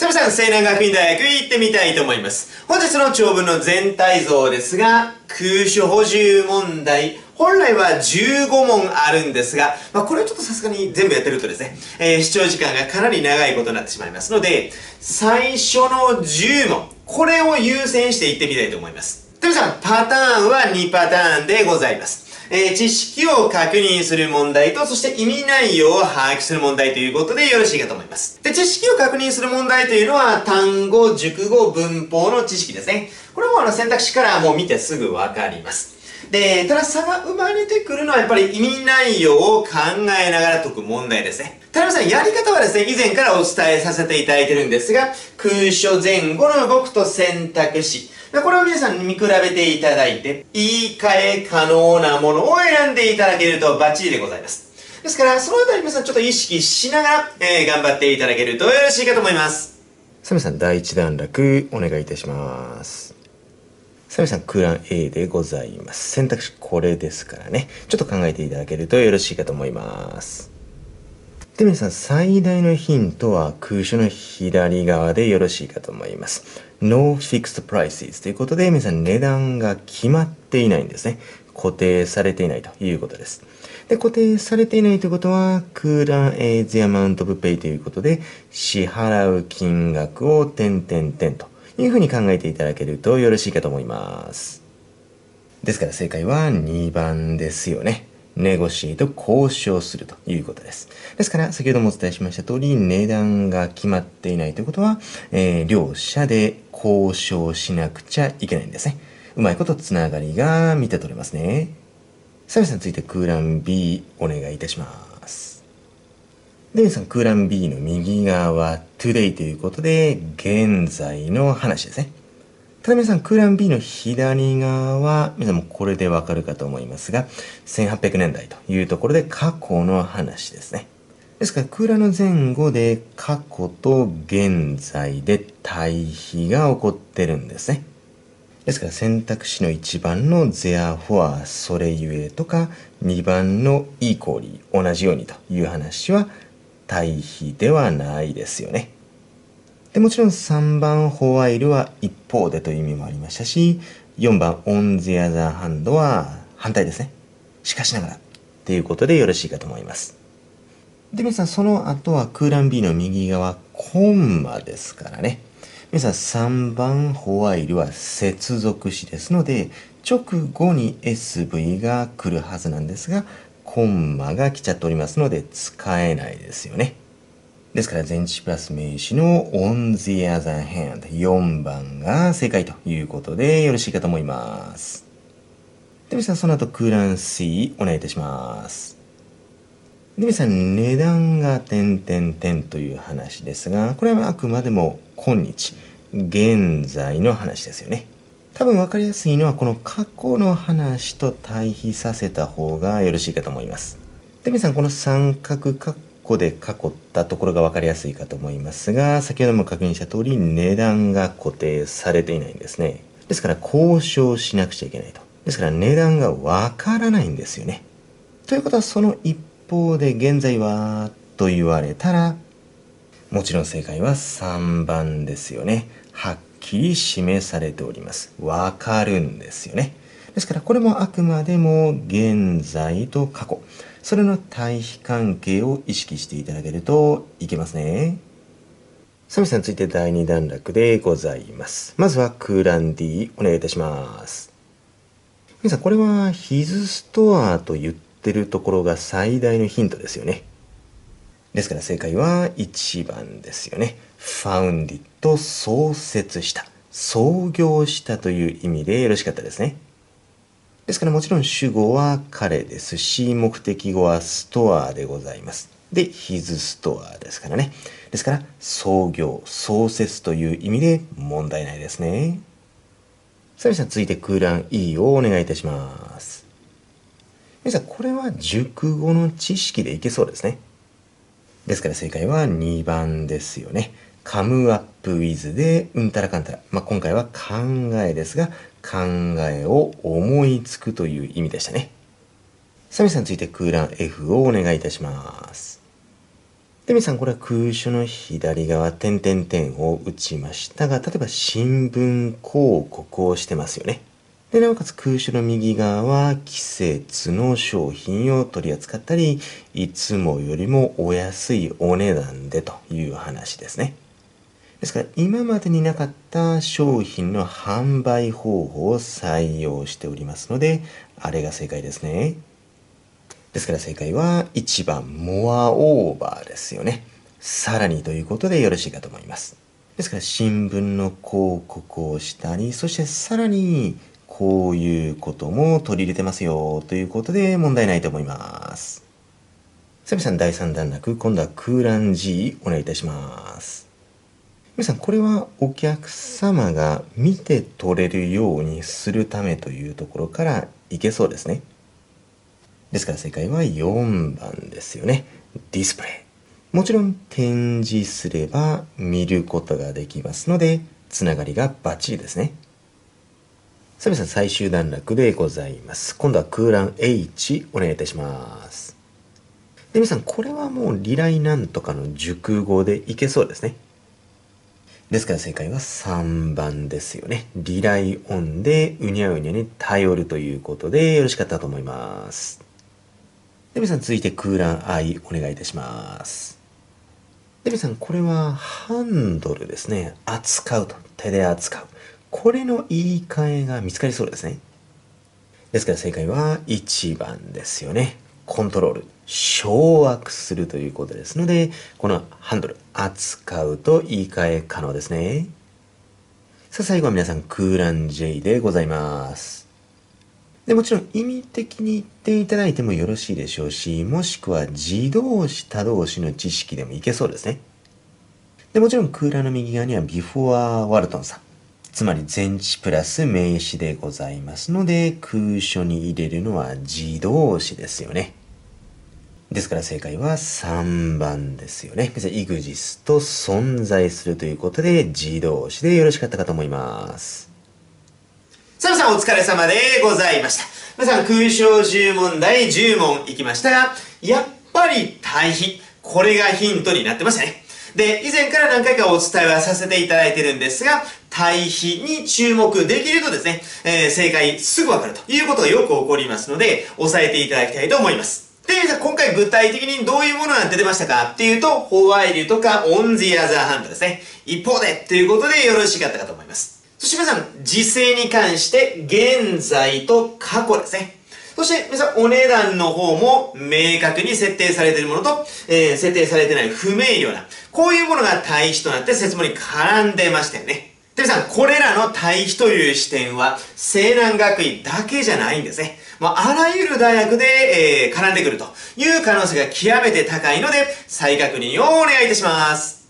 さみさん、西南学院大学行ってみたいと思います。本日の長文の全体像ですが、空所補充問題、本来は15問あるんですが、これをちょっとさすがに全部やってるとですね、視聴時間がかなり長いことになってしまいますので、最初の10問、これを優先していってみたいと思います。さみさん、パターンは2パターンでございます。知識を確認する問題と、そして意味内容を把握する問題ということでよろしいかと思います。で、知識を確認する問題というのは、単語、熟語、文法の知識ですね。これも選択肢からもう見てすぐわかります。で、ただ差が生まれてくるのはやっぱり意味内容を考えながら解く問題ですね。田辺さん、やり方はですね、以前からお伝えさせていただいてるんですが、空所前後の動くと選択肢。これを皆さんに見比べていただいて、言い換え可能なものを選んでいただけるとバッチリでございます。ですから、そのあたり皆さんちょっと意識しながら、頑張っていただけるとよろしいかと思います。 サミさん、第一段落お願いいたします。サミさん、空欄 A でございます。選択肢これですからね。ちょっと考えていただけるとよろしいかと思います。で、皆さん、最大のヒントは空所の左側でよろしいかと思います。No fixed prices ということで、皆さん値段が決まっていないんですね。固定されていないということです。で、固定されていないということは、空欄 A the amount of pay ということで、支払う金額を点々点というふうに考えていただけるとよろしいかと思います。ですから正解は2番ですよね。ネゴシエイト、交渉するということです。ですから、先ほどもお伝えしました通り、値段が決まっていないということは、両者で交渉しなくちゃいけないんですね。うまいことつながりが見て取れますね。サミさんついて空欄 B お願いいたします。で、皆さん空欄 B の右側は today ということで、現在の話ですね。ただ皆さん、空欄 B の左側は、皆さんもこれでわかるかと思いますが、1800年代というところで過去の話ですね。ですから、空欄の前後で過去と現在で対比が起こってるんですね。ですから、選択肢の1番の therefore それゆえとか、2番の equally 同じようにという話は対比ではないですよね。でもちろん3番ホワイルは一方でという意味もありましたし、4番 on the other hand は反対ですね。しかしながらっていうことでよろしいかと思います。で、皆さんその後は空欄 B の右側コンマですからね。皆さん3番ホワイルは接続詞ですので、直後に SV が来るはずなんですが、コンマが来ちゃっておりますので使えないですよね。ですから前置詞プラス名詞の on the other hand 4番が正解ということでよろしいかと思います。で、皆さんその後空欄 C お願いいたします。で、皆さん値段が点々点という話ですが、これはあくまでも今日、現在の話ですよね。多分分かりやすいのはこの過去の話と対比させた方がよろしいかと思います。で、皆さんこの三角括弧で囲ったところが分かりやすいかと思いますが、先ほども確認した通り値段が固定されていないんですね。ですから交渉しなくちゃいけないと。ですから値段が分からないんですよね。ということはその一方で現在はと言われたら、もちろん正解は3番ですよね。はっきり示されております。わかるんですよね。ですからこれもあくまでも現在と過去、それの対比関係を意識していただけるといけますね。サミさんについて第2段落でございます。まずは空欄 D お願いいたします。皆さんこれはhis storeと言ってるところが最大のヒントですよね。ですから正解は1番ですよね。found it 創設した、創業したという意味でよろしかったですね。ですからもちろん主語は彼ですし、目的語はストアでございます。で、his store ですからね。ですから創業、創設という意味で問題ないですね。さあ皆さん続いて空欄 E をお願いいたします。皆さんこれは熟語の知識でいけそうですね。ですから正解は2番ですよね。come up with でうんたらかんたら。今回は考えですが、考えを思いつくという意味でしたね。サミさんについて空欄 F をお願いいたします。 で、皆さん、これは空所の左側、点々点を打ちましたが、例えば新聞広告をしてますよね。で、なおかつ空所の右側は季節の商品を取り扱ったり、いつもよりもお安いお値段でという話ですね。ですから、今までになかった商品の販売方法を採用しておりますので、あれが正解ですね。ですから正解は1番、モアオーバーですよね。さらにということでよろしいかと思います。ですから新聞の広告をしたり、そしてさらにこういうことも取り入れてますよということで問題ないと思います。さみさん第3段落、今度は空欄 G お願いいたします。皆さん、これはお客様が見て取れるようにするためというところからいけそうですね。ですから正解は4番ですよね。ディスプレイ。もちろん展示すれば見ることができますので、つながりがバッチリですね。さあ皆さん、最終段落でございます。今度は空欄 H お願いいたします。で、皆さん、これはもうリライなんとかの熟語でいけそうですね。ですから正解は3番ですよね。リライオンでうにゃうにゃに頼るということでよろしかったと思います。で、皆さん続いて空欄 I お願いいたします。で、皆さんこれはハンドルですね。扱うと。手で扱う。これの言い換えが見つかりそうですね。ですから正解は1番ですよね。コントロール。掌握するということですので、このハンドル、扱うと言い換え可能ですね。さあ最後は皆さん空欄 J でございます。で、もちろん意味的に言っていただいてもよろしいでしょうし、もしくは自動詞他動詞の知識でもいけそうですね。で、もちろん空欄の右側には before ワルトンさん。つまり前置プラス名詞でございますので、空所に入れるのは自動詞ですよね。ですから正解は3番ですよね。別に exist と存在するということで自動詞でよろしかったかと思います。 さあ皆さんお疲れ様でございました。皆さん空想10問題10問いきましたが、やっぱり対比。これがヒントになってましたね。で、以前から何回かお伝えはさせていただいてるんですが、対比に注目できるとですね、正解すぐわかるということがよく起こりますので、押さえていただきたいと思います。で、今回具体的にどういうものが出てましたかっていうと、ホワイルとか on the other hand ですね。一方でということでよろしかったかと思います。そして皆さん、時制に関して現在と過去ですね。そして皆さん、お値段の方も明確に設定されているものと、設定されてない不明瞭な、こういうものが対比となって説問に絡んでましたよね。で、皆さん、これらの対比という視点は、西南学院だけじゃないんですね。あらゆる大学で、絡んでくるという可能性が極めて高いので、再確認をお願いいたします。